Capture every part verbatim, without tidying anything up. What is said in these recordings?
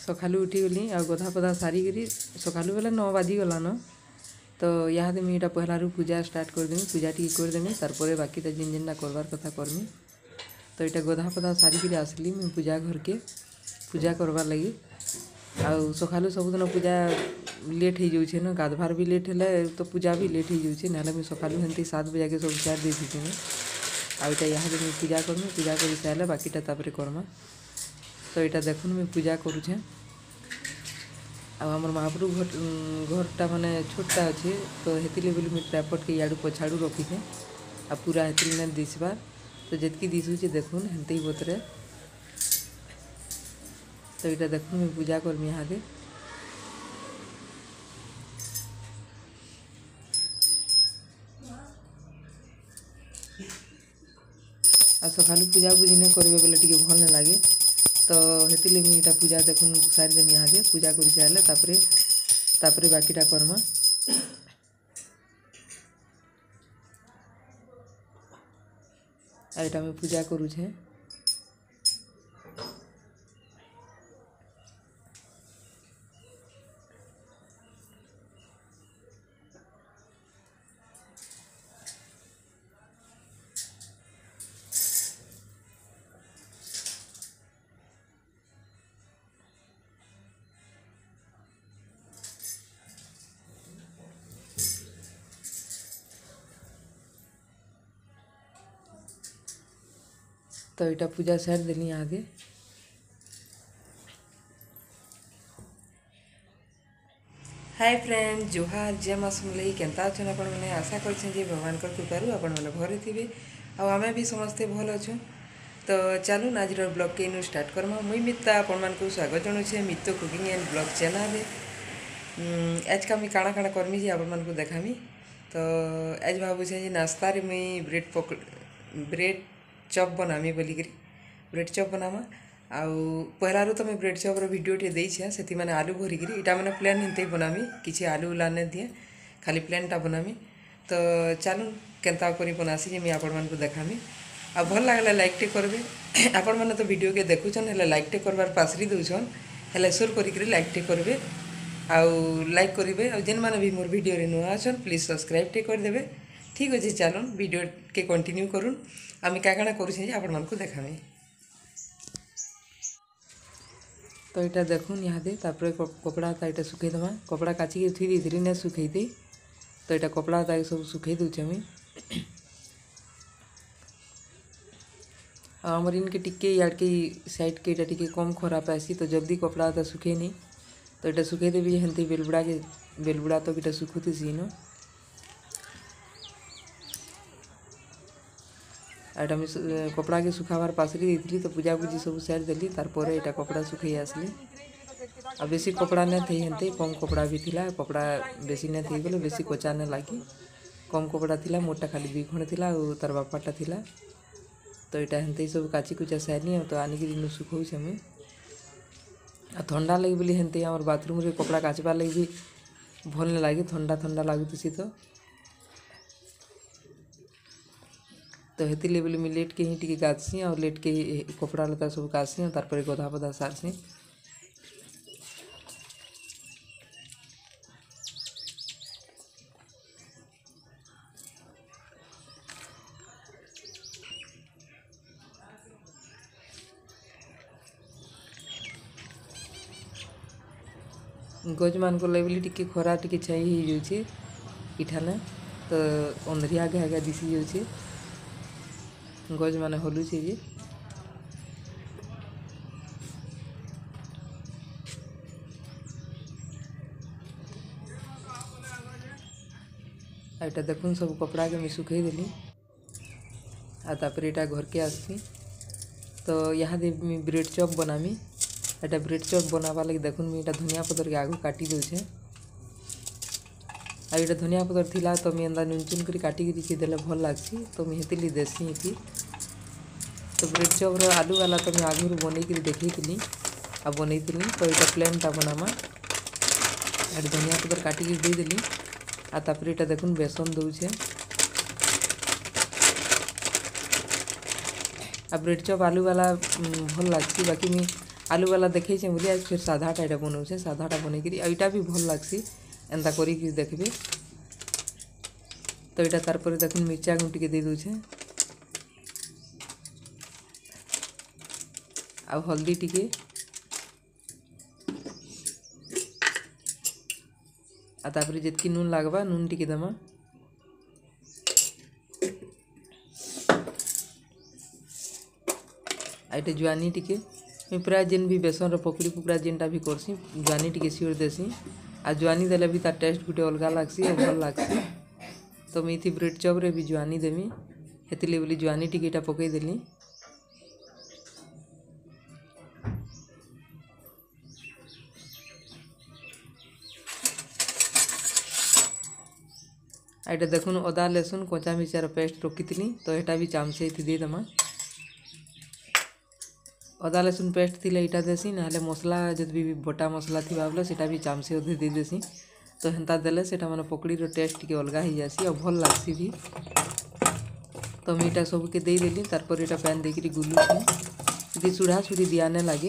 सकालू उठी गली आ गधा पधा सारिकी सकालू बेला नौ बाजी गलान। तो यहाँ मुझे यहाँ पहलू पूजा स्टार्ट करदेमी पूजा टी करदेमी तार बाकीटा जिन जिनटा करवार कथा करमी। तो यहाँ गधा पधा सारिकी आसली मुझे पूजा घर के पूजा करवार लगी। आउ सकालू सबुदिन पूजा लेट हो जाऊे न गाधवार भी लेट है तो पूजा भी लेट हो जाऊे ना मुझे सकालू हेमती सात बजे के सब सार देती मुझे आईटा यहाँ मुझे पूजा करमी पूजा कर सारे बाकीटा तापर करमा। तो यहाँ देखुन मुझे पूजा करुचे आमर महाप्रभु घर घरटा माने छोटा अच्छे तो हेतिले बोली मुझे ट्रापट के इाड़ू पछाड़ू रखीचे आ पूरा हेतिल नहीं दिशबार तो जितकी दिशुचे देखुन हेमते ही बतरे। तो यहाँ देखुन मुझे पूजा करमी यहाँ दे आ सकालू पूजा पूजी नहीं करेंगे बोले टी भल नहीं लगे। तो हेतिले मुझे यहाँ पूजा देखुन सारिदेमी यहाँ दे पूजा कर सारे तापरे तापरे बाकीटा करमा। आईटा मैं पूजा करुछे तो यहाँ पूजा सार देली यहाँ दे। हाय फ्रेंड जोहार जय माँ समलई केन्ता अच्छन आपण मैंने आशा कर भगवान कृपारू आपण मैंने घरे थे आमे भी समस्ते भल अच्छु। तो चलू आज ब्लॉग के इनू स्टार्ट करमा। मुई मित्ता आपण मानक स्वागत जनाऊे मित्त कुकिंग एंड ब्लॉग चैनल। आज का मुझे काଣା काଣା करमी जे आपण मानक देखामी। तो आज भावुचे नाश्ता रे मुई ब्रेड पक ब्रेड चप बनामी बोलिक ब्रेड चप बनामा। आउ पहलारू तो मैं ब्रेड चप्र भिडियोटे देछे से मैंने आलू भरिक इटा मैंने प्लेन हिंते बनामी किसी आलू उला नहीं दिए खाली प्लेनटा बनामी। तो चलू केन्ता करी बनासी जे मुझे आपण मानक देखामी आ भल लगला लाइकटे करबे। आपण मैंने तो वीडियो के देखुछन हेले लाइकटे करबार पासरी दउछन हेले सुर करिक लाइकटे करबे आउ लाइक करेंगे और जेन मैंने भी मोर वीडियो रे नुआ अच्छन प्लीज सब्सक्राइब टे करदेवे। ठीक अच्छे चलन वीडियो के कंटिन्यू करूँ आम क्या क्या करुचे आपण मानक देखामी। तो यहाँ देखुन यहाँ दे तापर कपड़ा यहाँ सुखेदमा कपड़ा काचिक थी दी ना सुखे दे। तो यहाँ कपड़ा सब सुखे दूचे मुई आमर इनके टिके याड़के साइड के टिके कम खराब आसी तो जल्दी कपड़ा तो सुखे नहीं। तो यहाँ सुखे देवी हेमती बेलबुड़ा के बेलबुड़ा तो यहाँ सुखुती न आटा में कपड़ा के सुखाबार पासरी देती तो पूजा पूजी सब सार देली तार यहाँ कपड़ा सुखे आसली आ बेसी कपड़ा नहीं थे हेमते कम कपड़ा भी थिला कपड़ा बेसी नहीं थी बोले बेसी कोचा नहीं लगी कम कपड़ा थिला मोटा खाली दुई खंड थिला और तार बापाटा थिला। तो यहाँ हेमते सब काची कुचा सारनी तो आनिक दिन सुखौचे मुई आ ठंडा लगी बोली हेमते आम बाथरूम रे कपड़ा काचबार लगी भी भल नहीं लगे ठंडा ठंडा लगुसी। तो तो हेतिले बोली मुझे लेट के ही टी गाधसी और लेट के ही कपड़ा लता सब कासी और तार गधा पधा सारसी। गज मान को बोली टी खरा टी छाई हो जाऊे इठाने तो अंधरिया आगे आगे दिशी जाऊे गज माने हलुचे जे यहाँ देखुन सब कपड़ा के मैं सुखे देली आपर यहाँ घर के आसती। तो यहाँ दे ब्रेड चप बनामी यहाँ ब्रेड चप बनावा लगे देखुन मुझे धनिया पतर के आगू काटी दूचे आ ये धनिया पतर थिला तो मुझे एंदा नुन चुन कर काटिक देले भल लगसी तो मुझे हेतिली देसी थी। तो ब्रेड चप आलू वाला तो मुझे आगुरी बनई देखी आ बनई तो यहाँ प्लेनटा बनामा ये धनिया पतर काटिक देदेली आ तापर यहाँ देखुन बेसन दौचे आ ब्रेड चप आलू वाला भल लगसी बाकी मुझे आलू वाला देखे बोली आज फिर साधाटा यहाँ बनाऊे साधाटा बनईकरी आईटा भी भल लगसी एंता कर देखबे। तो यहाँ तार पर देख मिर्चा गुण टे दे दूचे आ हल्दी टिके आ तापर जितकी नून लगवा नून टिके दमा आईटे जुआनी टिके मैं प्राय जेन भी बेसन रो पकड़ी पुकड़ा जेनटा भी करसी जुआनी टिके सिर देसी आ जुआनी देले भी तार टेस्ट गुटे अलग लगसी और भल लगसी। तो मैं इथी ब्रेड चॉप रे भी जुआनी देमी हेतिले बोली जुआनी टिके इटा पकई देली। आईटा देखुन अदा लहसुन कचा मिर्चार पेस्ट रखी तो यहाँ भी चामचे दे दमा अदा लहसुन पेस्ट थी यहाँ देसी ना मसला जब भी बटा मसला थी बोले सीटा भी चामचे अधे दे देसी। तो हेन्ता देले सेटा माने पकड़ी रो टेस्ट टिके अलग हो जासी और भल लगसी भी। तो मैं यहाँ सबके दे देली तारपर यहाँ पैन देकरी गुलुची यदि चूढ़ा चूड़ी दिया नहीं लगे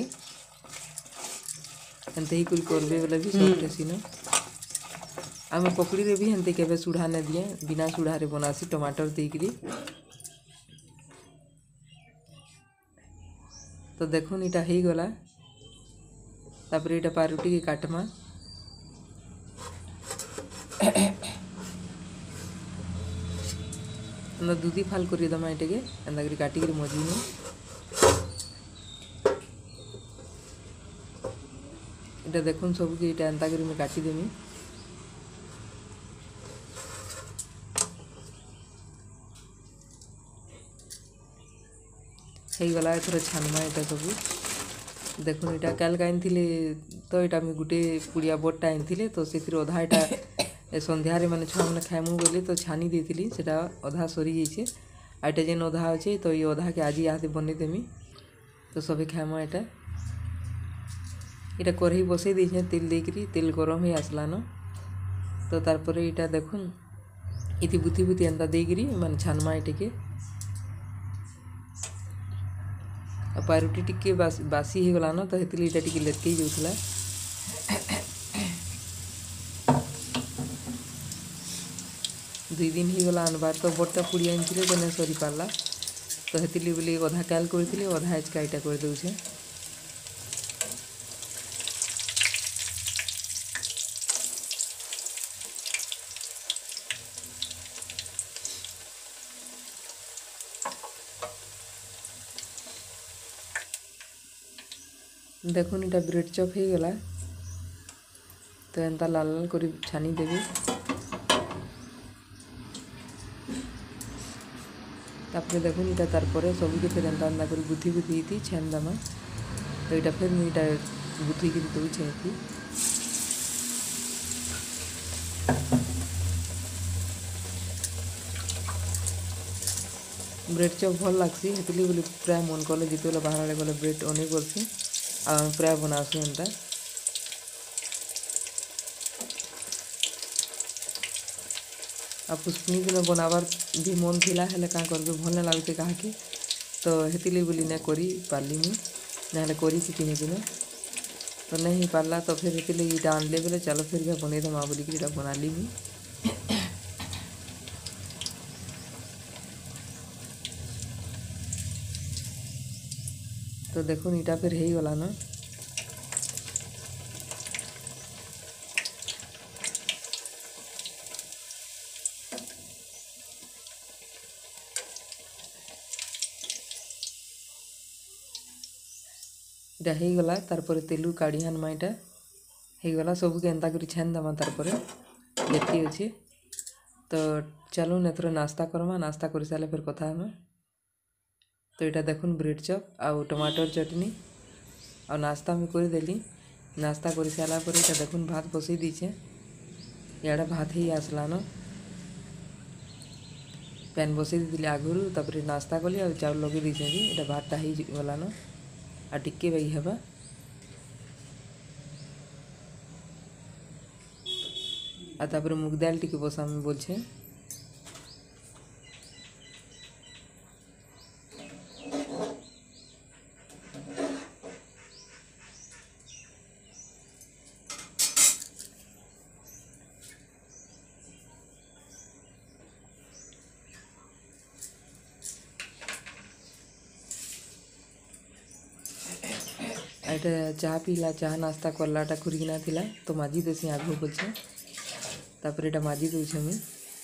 एंते ही कुछ करबे बोले भी सब टेसी न आम पकड़ी रे भी हेन्ते केबे चूढ़ा नहीं दिए बिना चूढ़ा रे बनासी टमाटर देकरी। तो देखुन इटा हो गला तापर इटा पारुटी के काटमा दूधी फाल कर दमा इटे के एंता करी काटिक मजी में इटा देखुन सबके इटा एंता करी मैं काटिदेमी। हो गला एथर छानमा यहाँ सब देखुन यहाँ काल आनी तो यहाँ मुझे गोटे पुड़िया बटा आनी तो से अधा यहाँ सन्धारे मैंने छुआ मैंने खाइमु बोली तो छानी देती से अधा सरी जाइए आईटा जेन अधा अच्छे तो ये अधा के आज यहाँ बनईदेमी। तो सभी खाइम यहाँ यहाँ कढ़ई बसई देछे तेल देकरी तेल गरम ही आसलान तो तारपर यहाँ देखुन इति बुथी बुथी एंता देकरी माने छानमा ये टिके पारुटी टिके बास, बासी ही गला न तो हेतिले इटा टिके लेटके जाउथला। दुई दिन ही गला अनबार तो बड़टा पुड़िया आनी तो नहीं सरी पारला तो हेतिले बोली अधा काल करथिले अधा आजका इटा कर दउछे। देखुन इटा ब्रेड चॉप हो गला तो एंता लाल लाल कर छानी देवी तापर देखुन इटा तारपर सबके फिर एंता एंता कर बुथी बुथी थी छान दमा तो यहाँ फिर मुझे बुथी कर दूचे थी। ब्रेड चॉप भल लगसी हेतिली बोली प्राय मन कले जिते बाहर आड़े गले ब्रेड अने करसी आ प्राय बनासु एंता। आ पुष्पनी दिन बनाबार भी मन थिला हेले का करबे भल नहीं लगुचे काहे तो हेतिली बोली नहीं करी पारली मुई ना करी किने दिन तो नहीं पारला तो फिर हेतिली इटा आनले बोले चलो फिर बनै दमा बोलिक इटा बनाली मुई। तो देखो इटा फिर हो गला न इटा हो गला तारपर तेलु काढ़ी आनमा इटा हो गला सबके एंता कर छान दमा तारपर जेती अच्छे। तो चलो एथर नास्ता करमा नास्ता कर सारे फिर कथा हमें। तो यहाँ देखुन ब्रेड चॉप आउ टमाटर चटनी आ नास्ता में करदेली नास्ता कर सारा पर यहाँ देखुन भात बसई दीचे इड़ा भात ही आसलान पैन बसई दी आगुरी तापर नास्ता कली आ चाउल लगे दीचे यहाँ भातटा ही गलान आ टिके बाई हेबा आ तापर मुग दाल टिके बसा में बोलछे। एटा चाह पीला चाह नास्ता करलाटा खुरीकिना थिला तो माजी देसी आगु बोलछे तापर एटा माजी दूछे मुई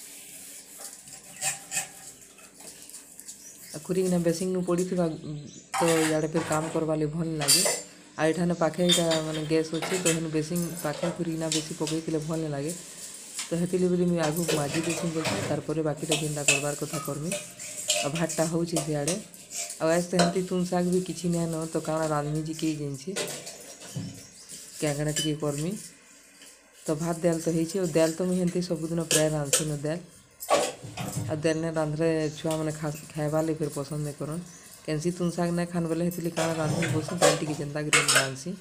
खुरीकिना बेसिंग नु पड़ी थिबा तो याडे फिर काम करवा ले भल लागे आ एठाने पाखे एटा माने गैस होचे तो हेन बेसिंग पाखे खुरीकिना बेसी पकई थिले भल नहीं लागे तो हेतिले बोली मुई आगु माजी देसी बोलछे तार परे बाकीटा जेनटा करबार कथा करमी आ भातटा होउचे सियाडे आ आस्ते हेंती तुन शाग भी किछि नै न तो काना रांधमी जी के जेनछि क्या गणा टिके करमी तो भात दाल तो हेछि और दाल तो मुई हेंती सबुदिन प्राय रांधछि न दाल आ दाल ने रांधले छुआ माने खाइबा ले फिर पसंद नहीं करन केनसी तुन शाग नहीं खान बोले हेतिले काना रांधमी बोलछि दाल टिके जेनता गिरे रांधछि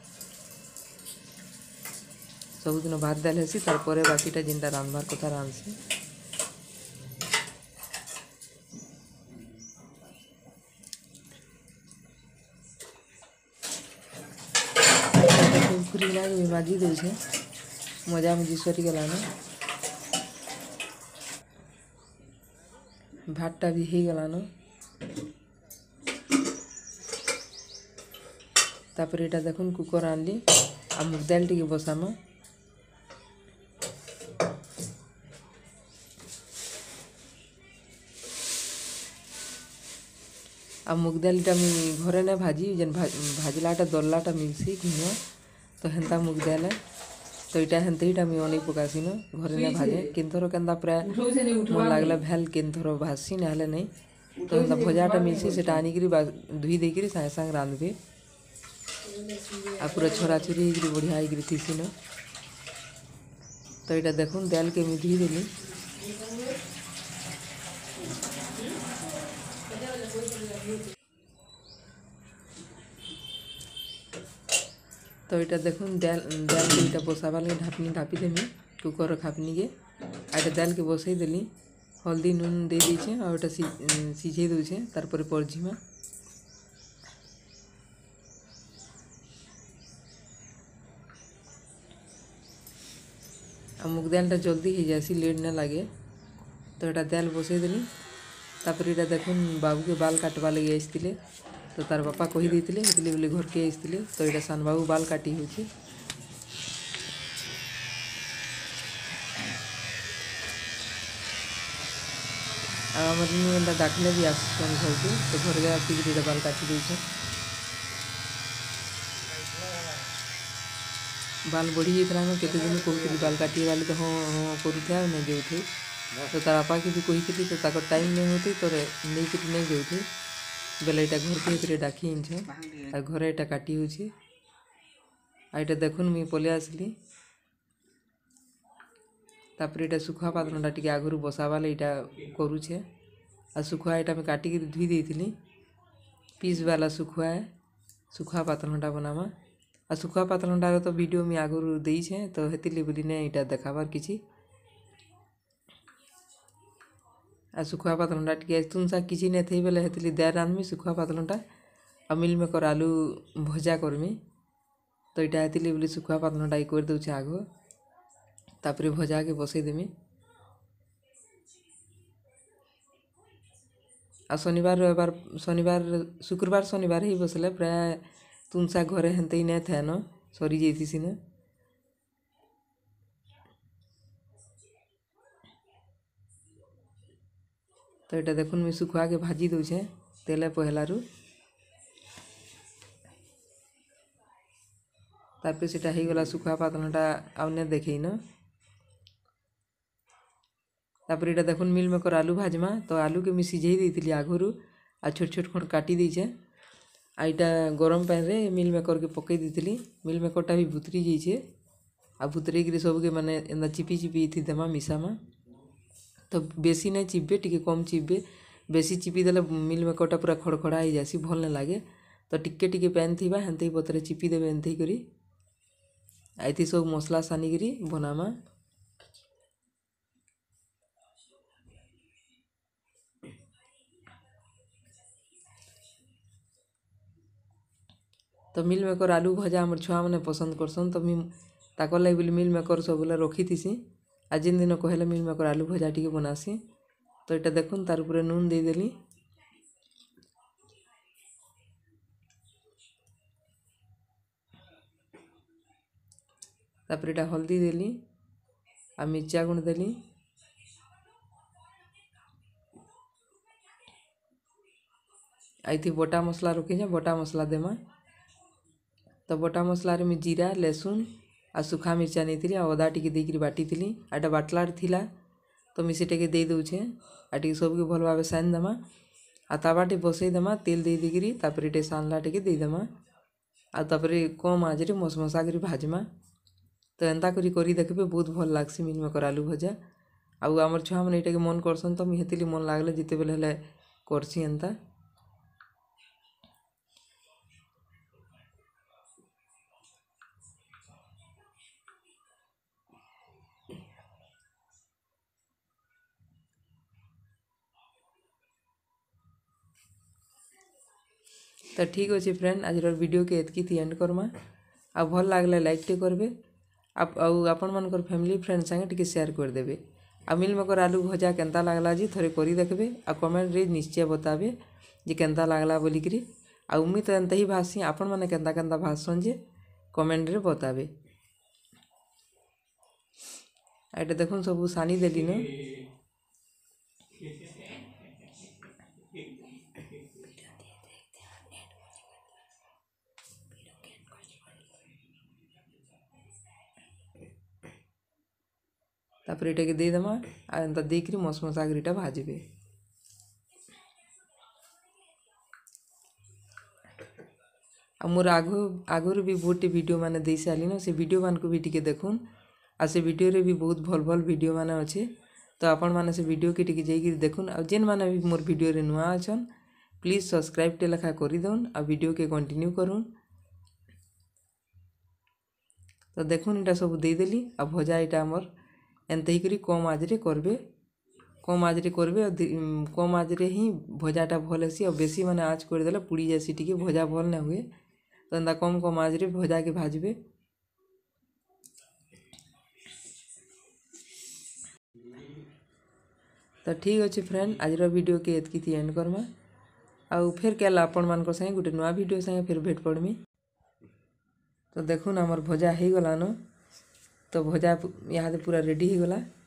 सबुदिन भात दाल हेसी तार परे बाकीटा जेनटा रांधबार कथा रांधछि खुरीकिना भी माजी देछे मजा मजी सरी गलान भातटा भी हो गलान तापर एटा देखुन कुकर आनली आ मुग दाल टिके बसामा आ मुग दालटा मुई घरे ने भाजी जेन भाजलाटा दल्लाटा मिलसी घिनो तो हेन्ता मुग दाल तो इटा हेन्ते इटा मुई अनेक पकासी न घरे ने भाजे केन थरो केन्ता प्राय मन लागला भेल केन थरो भाजसी नाले नहीं तो हेन्ता भजाटा मिलसी सेटा आनिकरी धुई देकरी सागे सागे रांधबे आ पूरा छोरा छोरी होइकरी बढ़िया होइकरी थिसी न तो इटा देखुन दाल के मुई धुई देली तो इटा देखुन दाल दाल के इटा बसाबा लगे ढापनी ढापी देमी कुकर खापनी के आटा दाल के बसई देली हल्दी नून दे दीछे और इटा सिझे दूछे तार परे परझिमा आ मुग दालटा जल्दी हो जासी लेट ना लागे तो इटा दाल बसई देली तापर इटा देखुन बाबू के बाल काटवा लगे आसतिले तो तार बापा कही देथिले हेतिले बोले घर के आसतिले तो इटा सान बाबू बाल काटी होछि आ हमर नु एंदा दाखले भी आसन घर के तो घर के आसी के बाल काटी देछे बाल बढ़ी इतना न केते दिन कहती बाल काटी वाले तो हाँ हाँ करूथे नहीं जाऊथे तो तार बापा के भी कही तो ताकर टाइम नहीं होती तो नहीं कि नहीं जाऊथे बेले इटा घर के हेतरे डाकी इनछे आ घरे इटा काटी होछि आ इटा देखुन मुई पले आसली तापर इटा सुखा पातनटा टिके आगुरु बसाबा ले इटा करूछे आ सुखा इटा में काटी के धुई देइथिली पीस वाला सुखा है सुखा पातनटा बनामा आ सुखा पातनटा तो वीडियो में आगुरु देइछे तो हेतिले बोली ने इटा देखाबार किछि आ सुखा पातलटा टिके तुन सा किसी नहीं थी बेले हेतिली दाल रांधमी सुखा पातलटा आ मिल में कर आलू भजा करमी तो इटा हेतिली बोली सुखा पातलटा कर दूचे आग तापर भजा के बसई देमी आ शनिवार रविवार शनिवार शुक्रवार शनिवार ही बसले प्राय तुन सा घरे हेनते ही नहीं थे न सरी जाइथिसी न तो इटा देखुन मुई सुखा के भाजी दूचे तेले पहलारू तारपे सेटा ही गला सुखा पातलटा आउने देखई न तापर इटा देखुन मिल में कर आलू भाजमा तो आलू के मुई सिझेई देइथिली आगुरु आ छोट छोट खंड काटी देइछे आ इटा गरम पानी रे मिल में करके पकई देइथिली मिल में करटा भी भुतरी जाइछे आ भुतरी गिरी सब के माने एंदा चिपी चिपी थी देमा मिसामा तो बेसी नहीं चिपबे टिके कम चिपबे बेसी चिपी देले मिल में कटा पूरा खड़खड़ा हो जासी भल नहीं लगे तो टिके टिके पैन थी हेन्ते पतरे चिपी देवे एंते करी आइती सब मसला सानी करी बनामा तो मिल मेकर आलू भजा हमर छुआ मैंने पसंद करसन तो मुझे ताकर लगे बोली मिल मेकर सब बोले रखी थी आज जिन दिन कहले मिल मेकर आलू भजा टी बनासी तो यहाँ देखुन तार ऊपर नून दे देली तापर इटा हल्दी देली आ मिर्चा गुंड देली आइथी बटा मसला रखी बटा मसला देमा तो बटा मसला में जीरा लहसुन आ सुखा मिर्चा नहीं थी अदा टी देकर बाटी थी आटा बाटलार थिला तो मुझे सेटे दे दूचे आ टी सबके भल भाव सान देमा आ तावाटे बसई देमा तेल दे देकरी तापर टे सानला टे देदेमा आ तापर कम आँच मसमसा कर भाजमा तो एंता करी करी देखबे बहुत भल लागसी मिल मेकर आलू भजा आउ आमर छुआ मैंने ये मन करसन तो मुझे मन लगले जिते बेले हेले करसी एंता। तो ठीक अच्छे फ्रेंड आज वीडियो के एतकी थी एंड करमा आ भल लगले लाइक टे करबे आप आपण मानकर फैमिली फ्रेंड संगे टे शेयर कर देबे आ मिल मेकर आलू भजा केनता लागला जी थोड़े करी देखबे आ कमेंट रे निश्चय बताबे जे केनता लागला बोलिकरी आ उम्मीद तो एंता ही भासी आपण माने केनता केनता भासन जे कमेंट रे बताबे। एटा देखुन सब सानी देली न तापर ये देदेमा आ एंता देकरी मसमसा कर भाजबे। आ मोर आगु आगुर भी बहुत वीडियो माने दे सारी न से वीडियो मान को भी टिके देखुन आ से वीडियो रे भी बहुत भल भल वीडियो माने अच्छे तो आपण माने से वीडियो के टिके जाइए देखुन आ जेन माने भी मोर वीडियो रे नुआ अछन प्लीज सब्सक्राइब टे लेखा करी दउन आ वीडियो के कंटिन्यू करूँ। तो देखुन इटा सब दे देली आ भजा इटा हमर एंत ही करी कम आँच रे करबे कम आँच रे करबे कम आँच रे ही भजाटा भल हेसी और बेसी माने आँच कर देले पुड़ी जासी टिके भजा भल ना हुए तो एंता कम कम आँच रे भजा के भाजबे। तो ठीक अच्छे फ्रेंड आज वीडियो के एतकी थी एंड करमा आउ फिर क्या आपण मान संगे गोटे नुआ वीडियो संगे फिर भेट पड़मी। तो देखुन आमर भजा हो गलान तो भजा यहाँ पूरा रेडी हो गला।